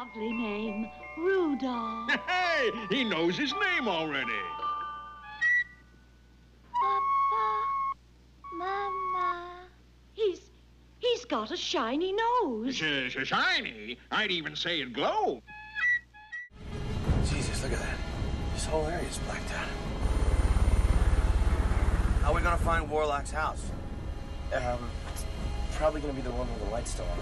lovely name, Rudolph. Hey, he knows his name already. Papa, Mama. He's got a shiny nose. Shiny? I'd even say it glows. Jesus, look at that. This whole area is blacked out. How are we gonna find Warlock's house? Probably gonna be the one with the lights still on.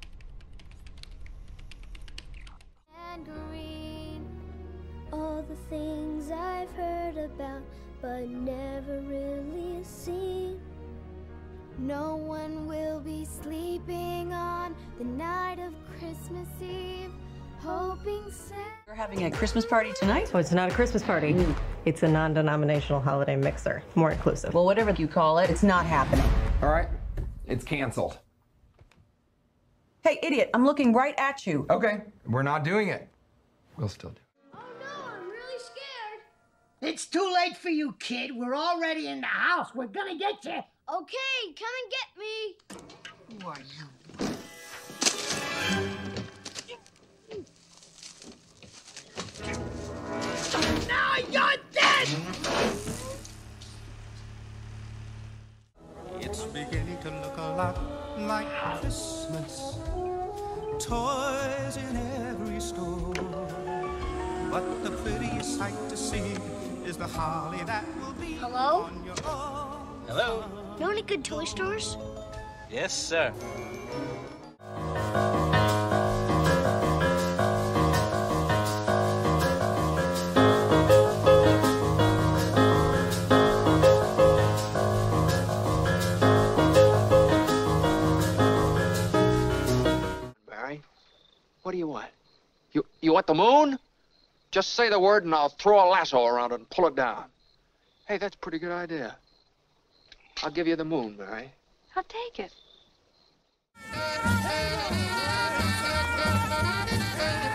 And green, all the things I've heard about, but never really seen. No one will be sleeping on the night of Christmas Eve, hoping We're having a Christmas party tonight? Oh, it's not a Christmas party. It's a non-denominational holiday mixer. More inclusive. Well, whatever you call it, it's not happening. All right, it's canceled. Hey, idiot, I'm looking right at you. Okay, we're not doing it. We'll still do it. Oh no, I'm really scared. It's too late for you, kid. We're already in the house. We're gonna get you. Okay, come and get me. Who are you? Now you're dead! It's beginning to look a lot like Christmas. Toys in every store. But the prettiest sight to see is the holly that will be Hello? on your own. Hello? Know any good toy stores? Yes, sir. Barry, what do you want? You want the moon? Just say the word and I'll throw a lasso around it and pull it down. Hey, that's a pretty good idea. I'll give you the moon, Barry. I'll take it.